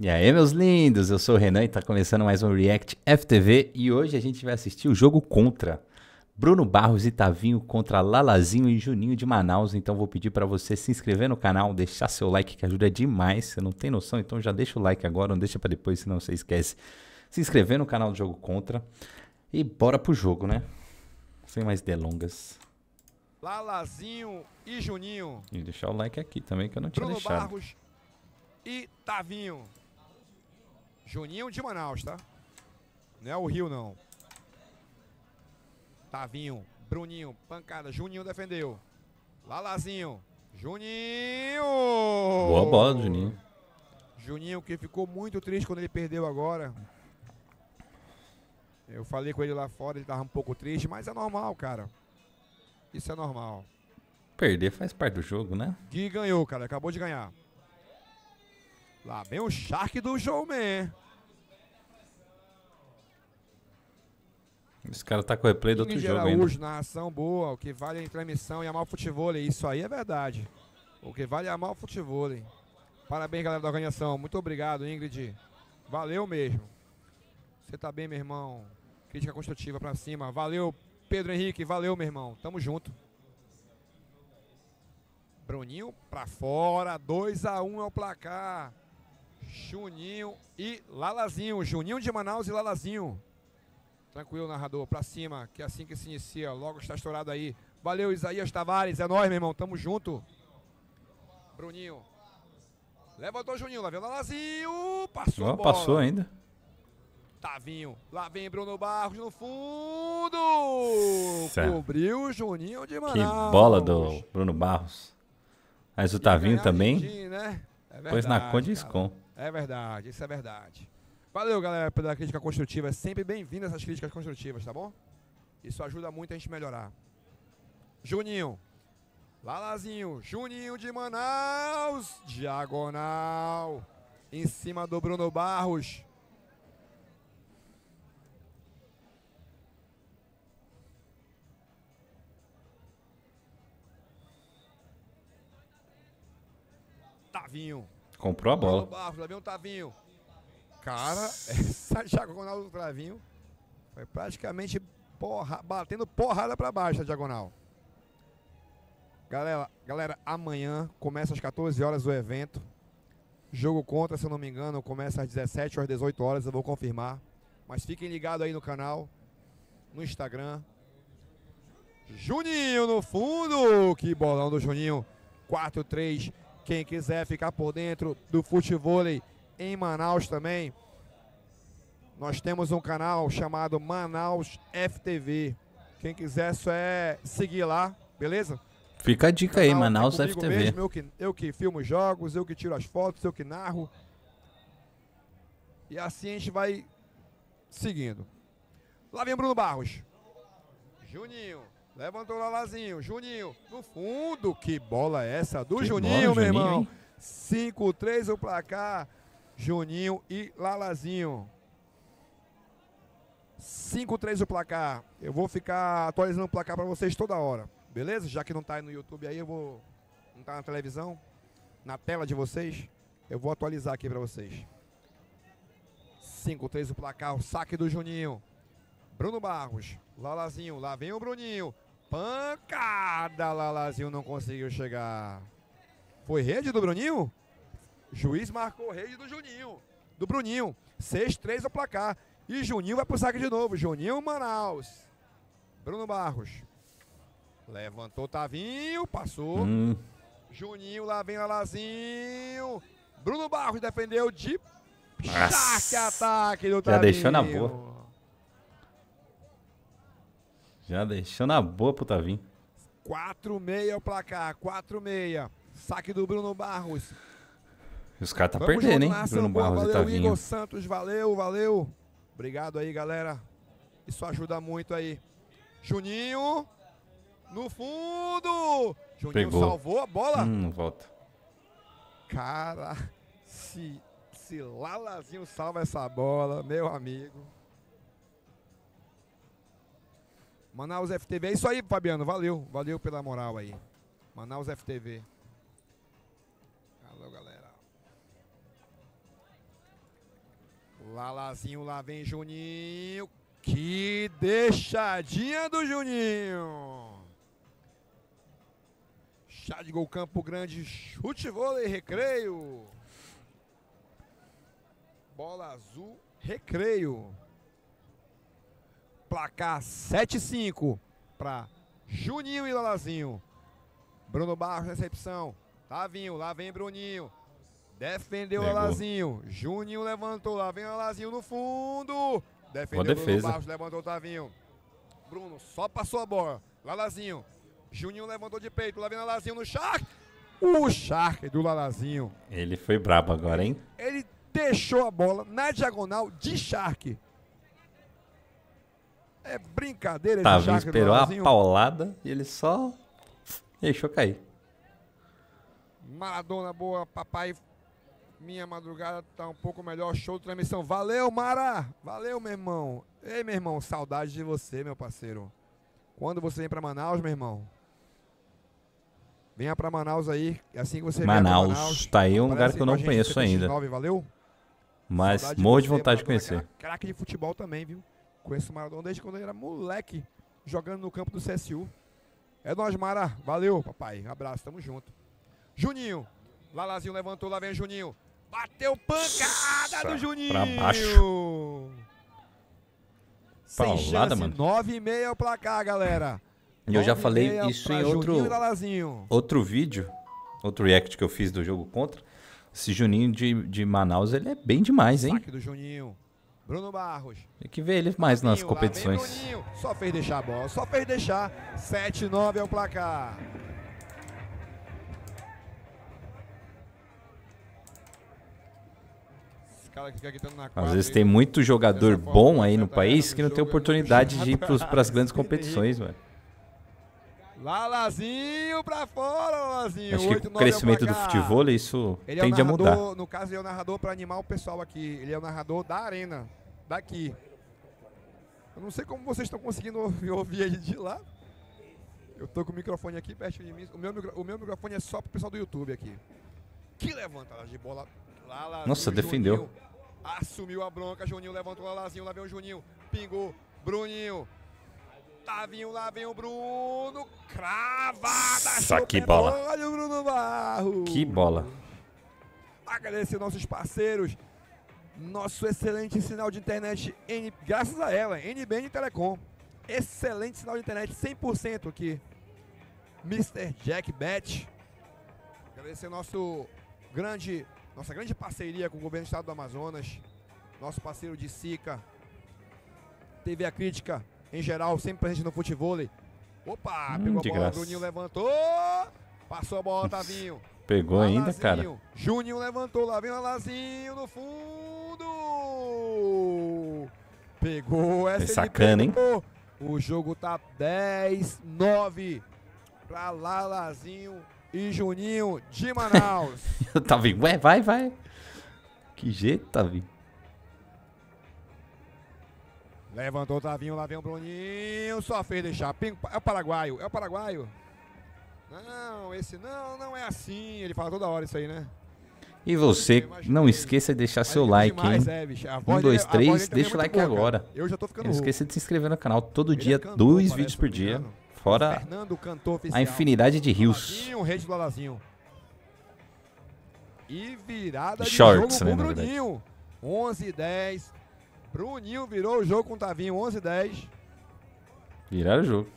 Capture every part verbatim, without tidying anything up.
E aí, meus lindos, eu sou o Renan e tá começando mais um React F T V e hoje a gente vai assistir o jogo contra Bruno Barros e Tavinho contra Lalazinho e Juninho de Manaus. Então vou pedir pra você se inscrever no canal, deixar seu like que ajuda demais. Você não tem noção, então já deixa o like agora, não deixa pra depois, senão você esquece. Se inscrever no canal do Jogo Contra e bora pro jogo, né? Sem mais delongas. Lalazinho e Juninho. E deixar o like aqui também que eu não tinha Bruno deixado. Barros e Tavinho. Juninho de Manaus, tá? Não é o Rio, não. Tavinho, Bruninho, pancada. Juninho defendeu. Lalazinho, Juninho. Boa bola, Juninho. Juninho que ficou muito triste quando ele perdeu agora. Eu falei com ele lá fora, ele tava um pouco triste, mas é normal, cara. Isso é normal. Perder faz parte do jogo, né? Gui ganhou, cara. Acabou de ganhar. Lá vem o Shark do Showman. Esse cara tá com o replay do outro Ingrid jogo Araújo, ainda. narração boa. O que vale é a transmissão e amar o futebol. Isso aí é verdade. O que vale é amar o futebol. Parabéns, galera da organização. Muito obrigado, Ingrid. Valeu mesmo. Você tá bem, meu irmão. Crítica construtiva pra cima. Valeu, Pedro Henrique. Valeu, meu irmão. Tamo junto. Bruninho pra fora. dois a um é o placar. Juninho e Lalazinho. Juninho de Manaus e Lalazinho. Tranquilo, narrador. Pra cima, que é assim que se inicia. Logo está estourado aí. Valeu, Isaías Tavares. É nóis, meu irmão. Tamo junto. Bruninho. Levantou o Juninho. Lá vem o Lalazinho. Passou Oh, a bola. passou ainda. Tavinho. Lá vem Bruno Barros no fundo. Certo. Cobriu o Juninho de Manaus. Que bola do Bruno Barros. Mas o Tavinho também Din-din, né? É verdade, pôs na conta e cara. escom. É verdade, isso é verdade. Valeu, galera, pela crítica construtiva. É sempre bem-vindo essas críticas construtivas, tá bom? Isso ajuda muito a gente melhorar. Juninho. Lalazinho. Juninho de Manaus. Diagonal. Em cima do Bruno Barros. Tavinho. Comprou a Bruno bola. Barros, lá vem o Tavinho. Cara, essa diagonal do Tavinho foi praticamente porra, batendo porrada pra baixo a diagonal. Galera, galera, amanhã começa às quatorze horas o evento. Jogo contra, se eu não me engano, começa às dezessete ou às dezoito horas, eu vou confirmar. Mas fiquem ligados aí no canal, no Instagram. Juninho no fundo, que bolão do Juninho. quatro a três. Quem quiser ficar por dentro do futebol em Manaus também, nós temos um canal chamado Manaus F T V. Quem quiser só é seguir lá, beleza? Fica a dica aí, Canal é Manaus comigo F T V. mesmo, eu, que, eu que filmo os jogos, eu que tiro as fotos, eu que narro. E assim a gente vai seguindo. Lá vem Bruno Barros. Juninho. Levantou o Lalazinho. Juninho. No fundo. Que bola é essa do Que Juninho, bola, meu Juninho, irmão? hein? cinco a três o placar. Juninho e Lalazinho. cinco a três o placar. Eu vou ficar atualizando o placar pra vocês toda hora. Beleza? Já que não tá aí no YouTube aí, eu vou... Não tá na televisão, na tela de vocês, eu vou atualizar aqui pra vocês. cinco a três o placar, o saque do Juninho. Bruno Barros, Lalazinho, lá vem o Bruninho. Pancada, Lalazinho não conseguiu chegar. Foi rede do Bruninho? Juiz marcou rede do Juninho. Do Bruninho. seis a três o placar. E Juninho vai pro saque de novo. Juninho, Manaus. Bruno Barros. Levantou Tavinho, passou. Hum, Juninho, lá vem Lalazinho. Bruno Barros defendeu de Nossa. Shark ataque do Já Tavinho. deixou na boa. já deixou na boa pro Tavinho. quatro a seis é o placar, quatro a seis. Saque do Bruno Barros. Os caras tá Vamos perdendo, junto, hein? nação Bruno boa. Barros e Valeu, Tavinho. Igor Santos, valeu, valeu. Obrigado aí, galera. Isso ajuda muito aí. Juninho, no fundo. Juninho Pegou. salvou a bola. Hum, não volta. Cara, se, se Lalazinho salva essa bola, meu amigo. Manaus F T V, é isso aí, Fabiano, valeu, valeu pela moral aí. Manaus F T V. Alô, galera. Lalazinho, lá vem Juninho. Que deixadinha do Juninho. Chá de gol, Campo Grande, chute, vôlei, recreio. Bola azul, recreio. Placar sete a cinco para Juninho e Lalazinho. Bruno Barros, recepção. Tavinho, lá vem Bruninho. Defendeu o Lalazinho. Juninho levantou, lá vem o Lalazinho no fundo. Defendeu o Bruno Barros, levantou o Tavinho. Bruno só passou a bola. Lalazinho. Juninho levantou de peito, lá vem o Lalazinho no Shark. O Shark do Lalazinho. Ele foi brabo agora, hein? Ele deixou a bola na diagonal de Shark. É brincadeira esse Tavinho Shark do esperou a Lalazinho. paulada e ele só deixou cair. Maradona boa, papai. Minha madrugada tá um pouco melhor. Show de transmissão. Valeu, Mara. Valeu, meu irmão. Ei, meu irmão, saudade de você, meu parceiro. Quando você vem pra Manaus, meu irmão? Venha pra Manaus aí. Assim que você Manaus, vier pra Manaus, tá aí um lugar aparece que eu não com a gente, conheço ainda. nove, valeu? Mas Saudade morro de você, vontade de Maradona, conhecer. cra- Craque de futebol também, viu? Conheço o Maradona desde quando ele era moleque, jogando no campo do C S U. É nóis, Mara. Valeu, papai. Abraço, tamo junto. Juninho. Lalazinho levantou, lá vem o Juninho. Bateu pancada Nossa, do Juninho. pra baixo. Sem Paulada, chance, mano. nove e meio é o placar, galera. E eu já nove e falei meia isso pra em outro, Juninho e Lalazinho. outro vídeo, outro react que eu fiz do jogo contra. Esse Juninho de, de Manaus, ele é bem demais, hein? Saque do Juninho. Bruno Barros. Tem que ver ele mais nas Bruninho, lá vem competições. Bruninho. Só fez deixar a bola, só fez deixar. sete a nove é o placar. Esse cara que fica gritando na Às quadra, vezes ele- tem muito jogador dessa forma, bom aí no tá país errando que o não tem jogo, oportunidade é de ir puxado para as grandes pra competições, mano. Lalazinho pra fora, Lalazinho. Acho que oito, com o nove é crescimento do placar. futebol, isso Ele é o tende a mudar. narrador, no caso, ele é o narrador para animar o pessoal aqui. Ele é o narrador da arena, daqui. Eu não sei como vocês estão conseguindo ouvir, ouvir ele de lá. Eu tô com o microfone aqui perto de mim. O meu, micro- o meu microfone é só pro pessoal do YouTube aqui. Que levanta de bola. Lalazinho, Nossa, defendeu. Juninho assumiu a bronca. Juninho levantou o Lalazinho. Lá vem o Juninho. Pingou. Bruninho. Tavinho, lá vem o Bruno. Cravada. Nossa, que bola. Olha o Bruno Barros. Que bola. Agradecer nossos parceiros. Nosso excelente sinal de internet, N, graças a ela, N B N Telecom. Excelente sinal de internet, cem por cento aqui. mister Jack Bet. Agradecer nosso grande, nossa grande parceria com o governo do estado do Amazonas. Nosso parceiro de SICA. T V A Crítica, em geral, sempre presente no futevôlei. Opa, Hum, pegou de a bola, graça. Bruninho levantou. Passou a bola, Tavinho. Pegou ainda, Lalazinho. cara. Juninho levantou, lá vem o Lalazinho no fundo. Pegou essa. É ele sacana, hein? pegou. O jogo tá dez a nove pra Lalazinho e Juninho de Manaus. Eu tava vindo. Ué, vai, vai. Que jeito, Tavinho. Levantou o Tavinho, lá vem o Bruninho. Só fez deixar. Ping- É o paraguaio, é o paraguaio. Não, esse não, não é assim. Ele fala toda hora isso aí, né? E você, não esqueça de deixar seu Mas like, demais, hein? é, bicho. A Um, voz dois, dele- a voz três, dele também é deixa o muito like boa, cara. agora. Eu já tô ficando Não rouco. esqueça de se inscrever no canal todo Ele é dia, cantor, dois parece, vídeos por se não me dia. engano. Fora Fernando, cantor oficial. a infinidade de rios. Lalazinho, rede do Lalazinho. E virada de Shorts, jogo né, com na o Bruninho. onze e dez. Bruninho virou o jogo com o Tavinho, onze e dez. Viraram o jogo.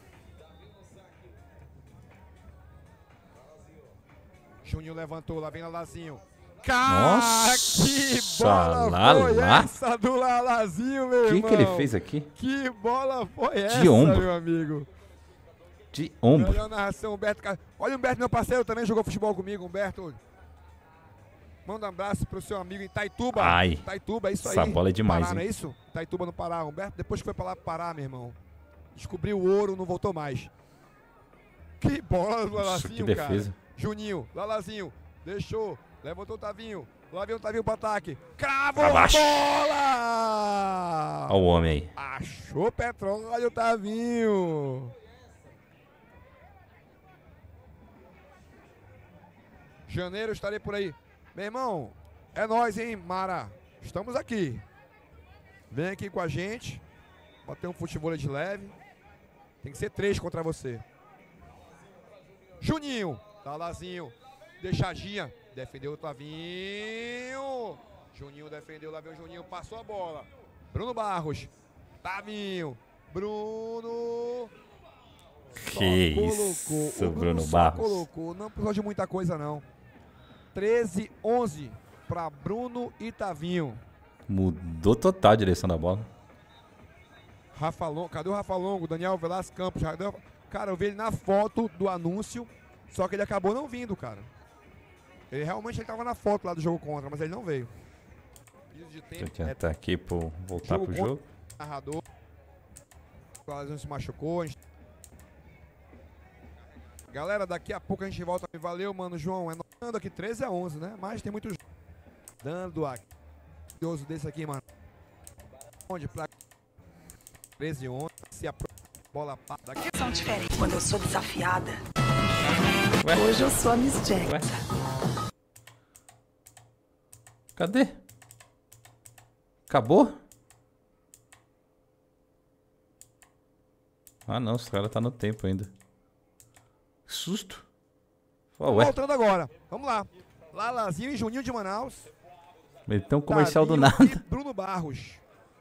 Juninho levantou, lá vem Lalazinho. Cara, Nossa, que bola Lala. foi essa do Lalazinho, meu O que, irmão? que ele fez aqui? Que bola foi essa, ombro. meu amigo? De ombro. Melhor narração, Humberto. Ca- Olha o Humberto, meu parceiro, também jogou futebol comigo, Humberto. Manda um abraço pro seu amigo em Itaituba. Ai, Itaituba, é isso essa aí. bola é demais, Pará, não é hein? isso? Itaituba no Pará. Humberto, depois que foi pra lá pro Pará, meu irmão. Descobriu o ouro, não voltou mais. Que bola do Nossa, Lalazinho, que cara. defesa. Juninho, Lalazinho, deixou, levantou o Tavinho. Lá vem o Tavinho pro ataque. Cravou Pra a baixo. bola! Olha o homem aí. Achou petróleo, Tavinho. Janeiro estarei por aí. Meu irmão, é nóis, hein, Mara? Estamos aqui. Vem aqui com a gente. Bater um futebol de leve. Tem que ser três contra você. Juninho. Lalazinho. Deixadinha. Defendeu o Tavinho. Juninho defendeu. Lá vem o Juninho. Passou a bola. Bruno Barros. Tavinho. Bruno. Que isso, colocou. Bruno só Barros. colocou. Não precisou de muita coisa, não. treze a onze para Bruno e Tavinho. Mudou total a direção da bola. Rafa Longo. Cadê o Rafa Longo? Daniel Velasco Campos. Cara, eu vi ele na foto do anúncio, só que ele acabou não vindo, cara. Ele realmente estava na foto lá do jogo contra, mas ele não veio. Pedido de tempo. Já tá aqui pro voltar pro jogo. Narrador. O Lalazinho se machucou. A gente... Galera, daqui a pouco a gente volta. Valeu, mano, João. É dando aqui treze a onze, né? Mas tem muito jogo. Dando aqui. Curioso desse aqui, mano. Onde pra treze a onze. Se a bola passa daqui. São diferentes. Quando eu sou desafiada. Ué? Hoje eu sou a Miss Jack. Ué? Cadê? Acabou? Ah não, os caras tá no tempo ainda. Que susto. Oh, ué. Voltando agora. Vamos lá. Lalazinho e Juninho de Manaus. Meteu um comercial do Tavinho nada. e Bruno Barros.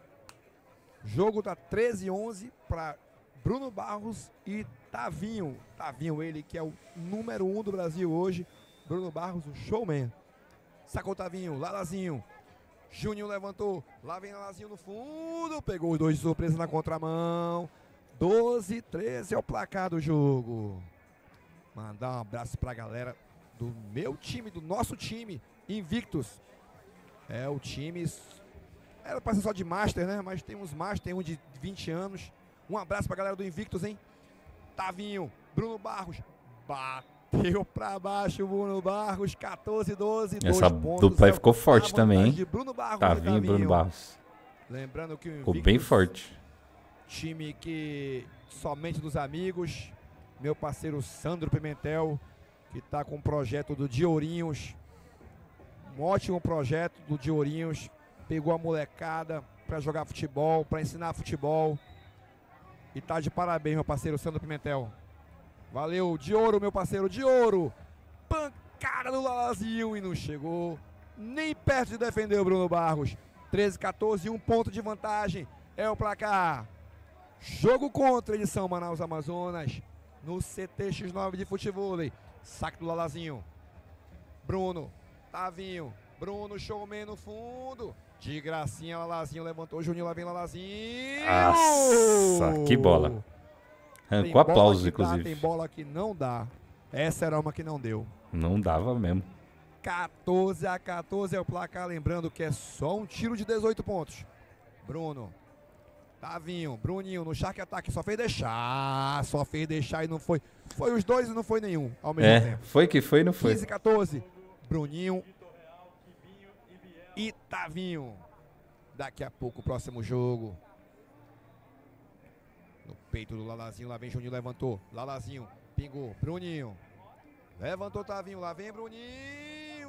Jogo tá treze a onze para Bruno Barros e Tavinho. Tavinho, ele que é o número um do Brasil hoje. Bruno Barros, o showman. Sacou o Tavinho, Lalazinho. Juninho levantou. Lá vem Lalazinho no fundo. Pegou os dois de surpresa na contramão. doze a treze é o placar do jogo. Mandar um abraço pra galera do meu time, do nosso time, Invictus. É o time... Era pra ser só de Master, né? Mas tem uns Master, tem um de vinte anos. Um abraço pra galera do Invictus, hein? Tavinho, Bruno Barros. Bateu pra baixo o Bruno Barros. quatorze a doze. Essa dupla aí ficou forte também, hein? De Bruno Barros, Tavinho e Bruno Barros. Lembrando que o Ficou Invictus, bem forte. time que somente dos amigos. Meu parceiro Sandro Pimentel, que tá com um projeto do Diorinhos. Um ótimo projeto do Diorinhos. Pegou a molecada para jogar futebol, para ensinar futebol. E tá de parabéns, meu parceiro Sandro Pimentel. Valeu, de ouro, meu parceiro, de ouro. Pancada do Lalazinho e não chegou nem perto de defender o Bruno Barros. treze a quatorze, um ponto de vantagem. É o placar. Jogo contra edição Manaus Amazonas. No C T X nove de futebol. Saque do Lalazinho. Bruno, Tavinho. Bruno, showman no fundo. De gracinha, Lalazinho levantou. Juninho, lá vem Lalazinho. Nossa, que bola. Arrancou aplausos, inclusive. Dá, tem bola que não dá. Essa era uma que não deu. Não dava mesmo. quatorze a quatorze é o placar. Lembrando que é só um tiro de dezoito pontos. Bruno. Tavinho, Bruninho no Shark Attack, só fez deixar, só fez deixar e não foi. Foi os dois e não foi nenhum ao mesmo É, tempo. foi que foi e não foi. quinze a quatorze, Bruninho e Tavinho. Daqui a pouco o próximo jogo. No peito do Lalazinho, lá vem Juninho, levantou. Lalazinho, pingou, Bruninho. Levantou Tavinho, lá vem Bruninho.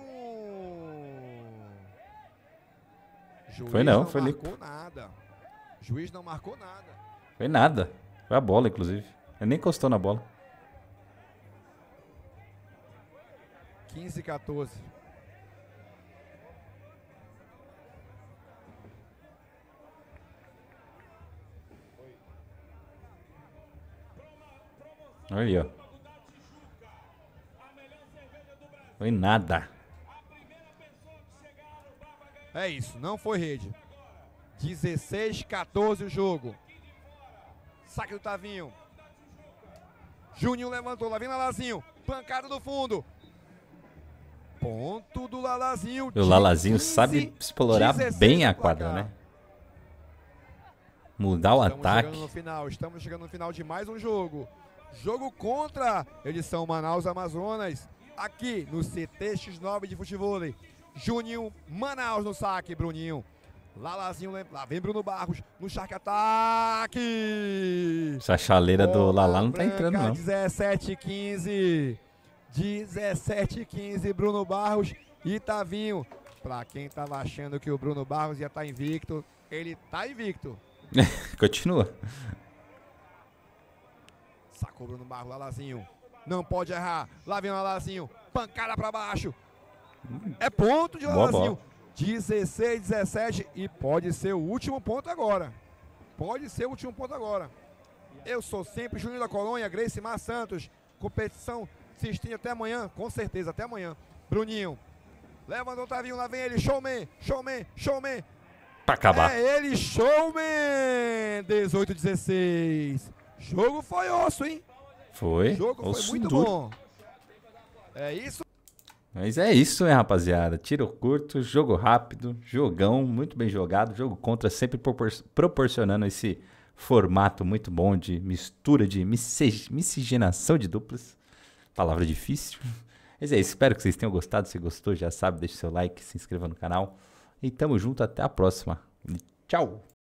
Juiz Foi não, não foi marcou limpo. nada. Juiz não marcou nada. Foi nada. Foi a bola, inclusive. Ele nem encostou na bola. quinze a quatorze. Olha aí, ó. Foi nada. É isso, não foi rede. dezesseis a quatorze o jogo. Saque do Tavinho. Juninho levantou, lá vem Lalazinho. Pancada do fundo. Ponto do Lalazinho. O Lalazinho sabe explorar bem a quadra, né? Mudar o Estamos ataque. chegando no final, estamos chegando no final de mais um jogo. Jogo contra edição Manaus Amazonas. Aqui no C T X nove de futebol. Juninho, Manaus no saque, Bruninho. Lalazinho, lá vem Bruno Barros no Shark Attack. Essa chaleira do Lala não tá Branca, entrando, não. dezessete a quinze. dezessete a quinze, Bruno Barros e Tavinho. Pra quem tava achando que o Bruno Barros ia estar invicto, ele tá invicto. Continua. Sacou o Bruno Barros, Lalazinho. Não pode errar. Lá vem o Lalazinho. Pancada pra baixo. É ponto de Boa Lalazinho. bola. dezesseis, dezessete. E pode ser o último ponto agora. Pode ser o último ponto agora. Eu sou sempre Juninho da Colônia, Grace Mar Santos. Competição se estende até amanhã, com certeza, até amanhã. Bruninho. Levanta o Otavinho, lá vem ele. Showman, showman, showman. Pra acabar. É ele, showman. dezoito, dezesseis. Jogo foi osso, hein? Foi. O jogo foi Osso muito duro. bom. É isso. Mas é isso, né, rapaziada? Tiro curto, jogo rápido, jogão, muito bem jogado. Jogo contra sempre propor proporcionando esse formato muito bom de mistura, de misci miscigenação de duplas. Palavra difícil. Mas é isso, espero que vocês tenham gostado. Se gostou, já sabe, deixa seu like, se inscreva no canal. E tamo junto, até a próxima. Tchau!